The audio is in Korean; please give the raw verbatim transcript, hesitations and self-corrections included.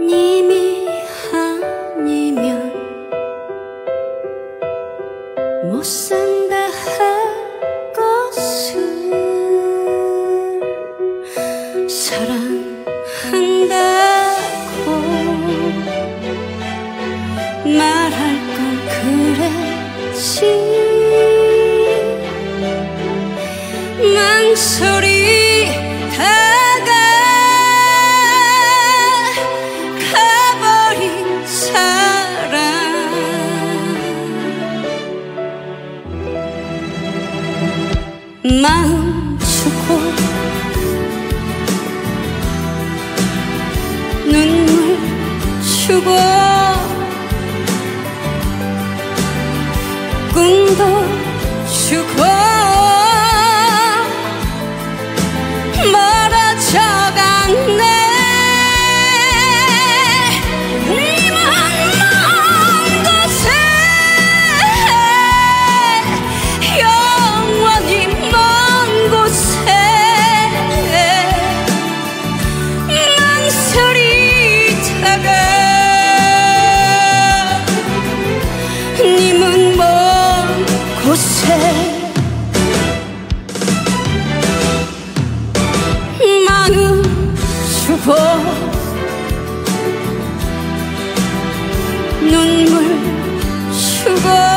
님이 아니면 못 산다 할 것을 사랑한다고 말할 걸 그랬지. 망설이다가 가버린 사랑, 마음 주고 눈물 주고 꿈도 주고 멀어져갔네. 님은 먼 곳에 영원히 먼 곳에 망설이다가 님은 먼 곳에 마음 주고 눈물 주고